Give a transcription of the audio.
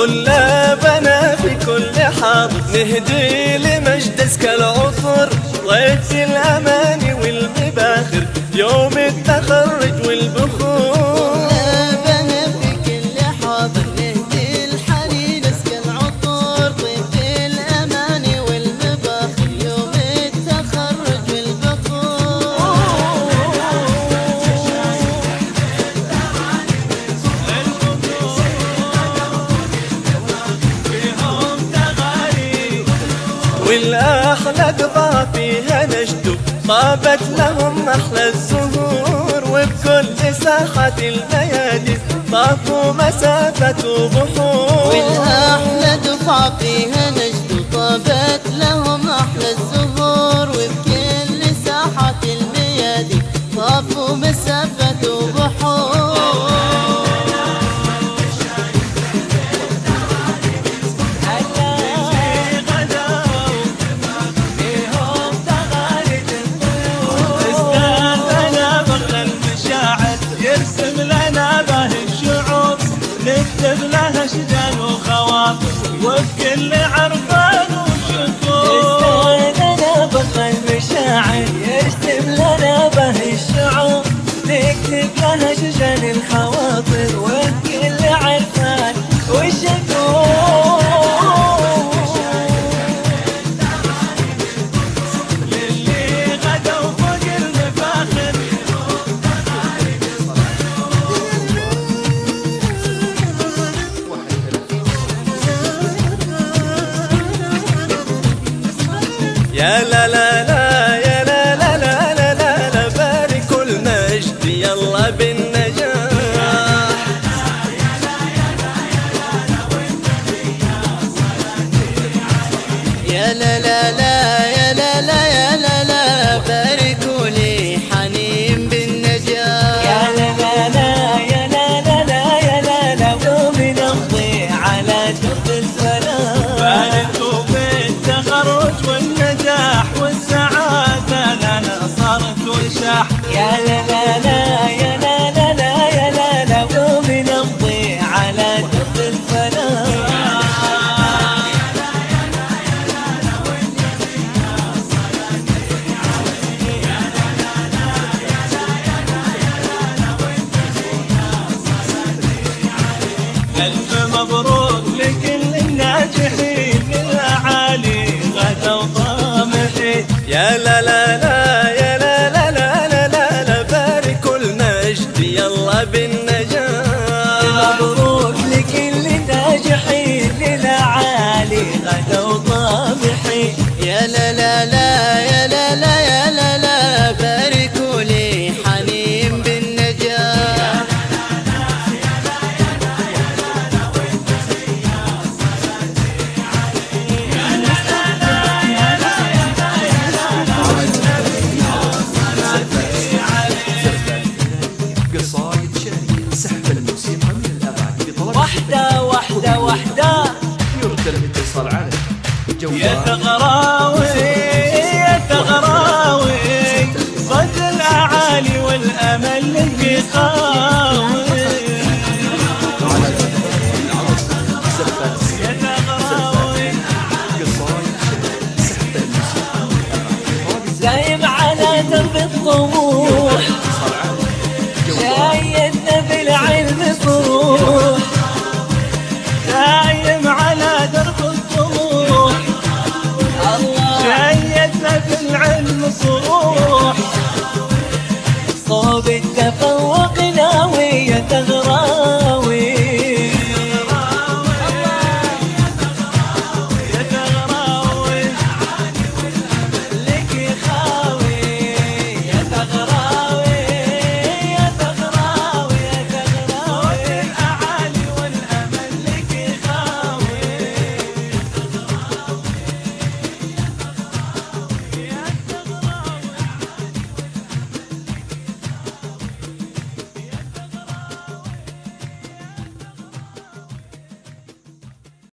طلابنا في كل حاضر نهدي لمجد أزكى العطر، ضيف الأماني والمباخر يوم التخرج والبخور. طلابنا في كل حاضر نهدي الحنين أزكى العطر، ضيف الأماني والمباخر يوم التخرج والبخور. والأحلى قضى فيها نجدوا طابت لهم أحلى الزهور، وبكل ساحة الميادين طافوا مسافة وبحور. والأحلى دفعة فيها نجد طابت لهم أحلى الزهور، وبكل ساحة الميادين طافوا مسافة وبحور. نكتب لها اشجان وخواطر وبكل عرفان وشكور. استنى بطل المشاعر يرسم لنا به الشعور، نكتب لها اشجان الخواطر وبكل عرفان وشكور. يا لا لا لا يا لا لا لا لا لا لا بارك المجد يلا بالنجاح. يا لا لا لا يا لا لا يا لا لا باركوا لي حنين بالنجاح. يا لا لا لا يا لا لا لا يا لا لا وبنمضي على درب السلام. باركوا بالتخرج والنجاح والسعادة لنا صارت وشاح. يا لا لا لا يا لا لا لا يا لا لا وبنمضي على درب الفلاح. ألف مبروك لكل الناجحين للأعالي غدا وطامحين. يا لا لا لا يا لا لا لا لا لا لا بارك المجد يلا بالنجاح. مبروك لكل الناجحين للأعالي غدا وطامحين. يا لا لا لا يا لا لا يا لا لا باركوا لي حنين بالنجاح. قصايد شعرية سحب الموسيقى من الأغاني بطلب وحدة وحدة وحدة يرسل الاتصال على جوال يا ثغراوي يا ثغراوي صد الأعالي والأمل لك خاوي. يا ثغراوي قصايد شعرية سحب الموسيقى من الأغاني دايم على درب الطموح، شايدنا بالعلم صروح. دايم على درب الطموح، الله شايدنا في العلم صروح.